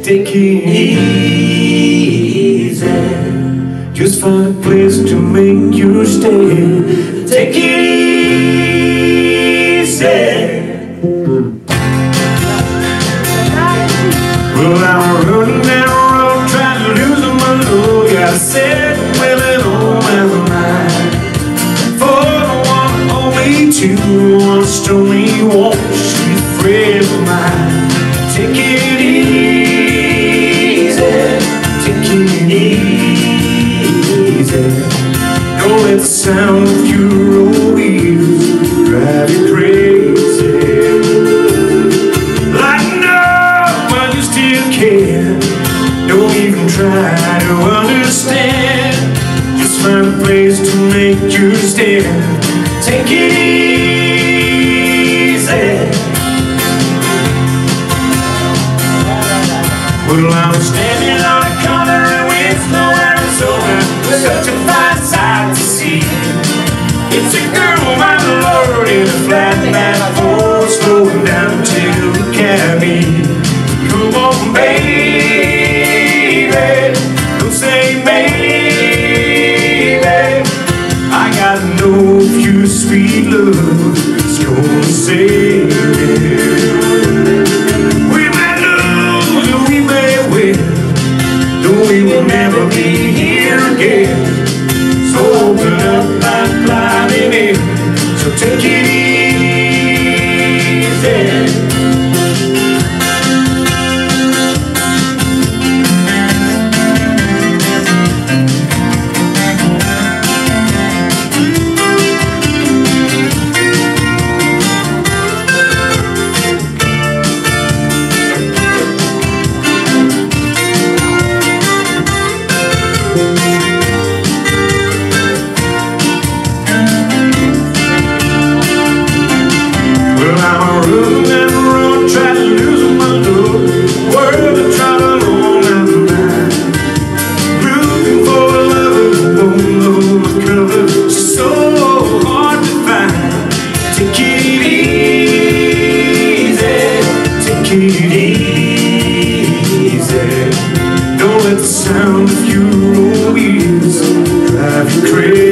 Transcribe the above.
Take it easy. Just find a place to make you stay. Take it easy. Well, I'm running down the road trying to lose my load. Got a set women on my mind. For the one, only two, one stormy walk, she's afraid of mine. Take it easy, take it easy. Don't let the sound of your wheels drive you crazy. Lighten up while you still can. Don't even try to understand. Just find a place to make you stand. Take it easy. Well, I'm standing on a corner in Winslow, Arizona, with such a fine sight to see. It's a girl, my Lord, in a flatback Ford, slowing down to the cabin. Come on, baby, don't say maybe. I gotta know if your sweet love is gonna save me. We will never be here again. So open up and climbing in. So take it easy. Take it easy. Don't let the sound of your wheels drive you crazy.